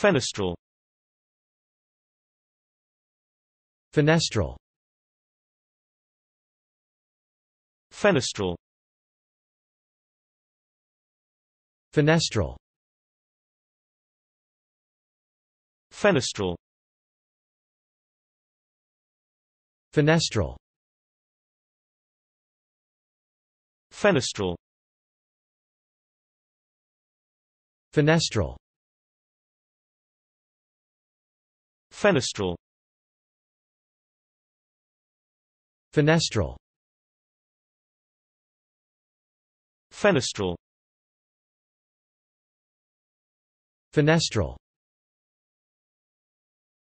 Fenestral. Fenestral. Fenestral. Fenestral. Fenestral. Fenestral. Fenestral. Fenestral. Fenestral. Fenestral. Fenestral. Fenestral.